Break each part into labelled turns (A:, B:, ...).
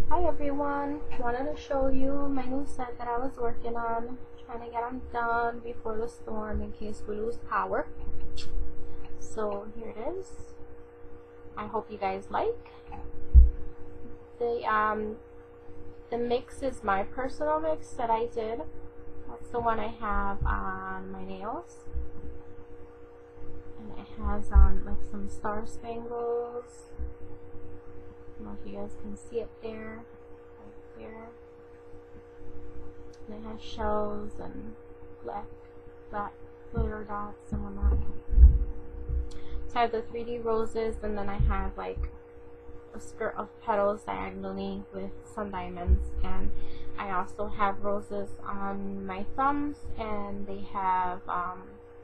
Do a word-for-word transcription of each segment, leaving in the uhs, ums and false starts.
A: Hi everyone, wanted to show you my new set that I was working on, trying to get them done before the storm in case we lose power. So here it is. I hope you guys like. The um the mix is my personal mix that I did. That's the one I have on my nails. And it has um like some star spangles. I don't know if you guys can see it there, right there. And it has shells and black, black glitter dots and whatnot. So I have the three D roses, and then I have like a skirt of petals diagonally with some diamonds. And I also have roses on my thumbs, and they have um,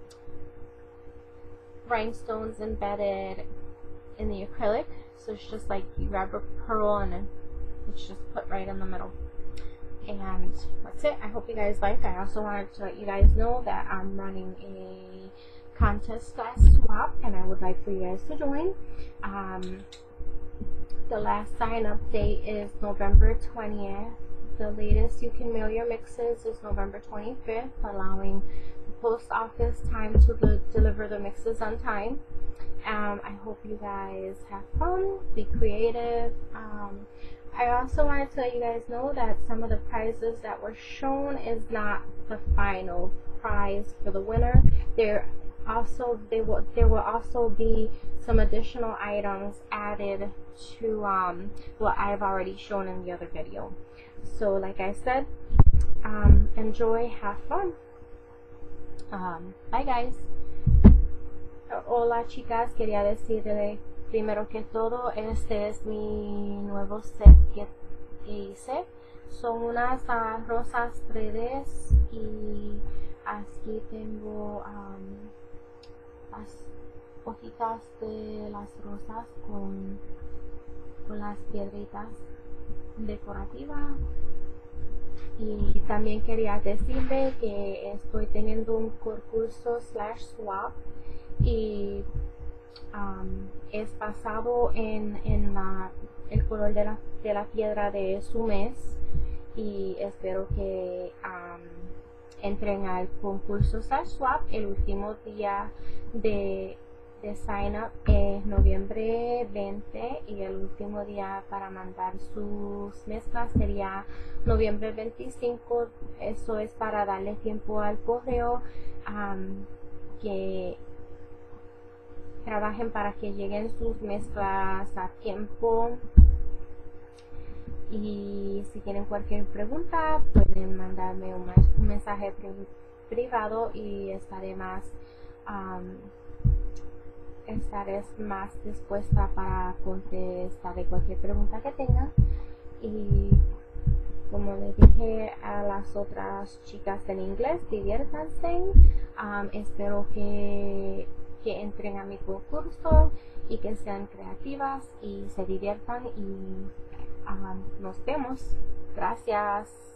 A: rhinestones embedded in the acrylic. So it's just like you grab a pearl and then it's just put right in the middle. And that's it. I hope you guys like. I also wanted to let you guys know that I'm running a contest slash swap, and I would like for you guys to join. Um, the last sign up date is November twentieth. The latest you can mail your mixes is November twenty-fifth, allowing the post office time to the, deliver the mixes on time. Um, I hope you guys have fun, be creative. Um, I also wanted to let you guys know that some of the prizes that were shown is not the final prize for the winner. There also they will there will also be some additional items added to um, what I've already shown in the other video. So like I said, um, enjoy, have fun. Um, bye guys. Hola chicas, quería decirle primero que todo, este es mi nuevo set que, que hice. Son unas uh, rosas tres D y aquí tengo um, las hojitas de las rosas con, con las piedritas decorativas. Y también quería decirle que estoy teniendo un concurso slash swap y um, es basado en, en la, el color de la, de la piedra de su mes, y espero que um, entren al concurso slash swap. El último día de, de sign up es noviembre veinte y el último día para mandar sus mezclas sería noviembre veinticinco. Eso es para darle tiempo al correo um, que trabajen para que lleguen sus mezclas a tiempo. Y si tienen cualquier pregunta pueden mandarme un, un mensaje pri privado y estaré más um, estaré más dispuesta para contestar cualquier pregunta que tengan. Y como les dije a las otras chicas en inglés, diviértanse. Um, espero que que entren a mi concurso y que sean creativas y se diviertan, y um, nos vemos. Gracias.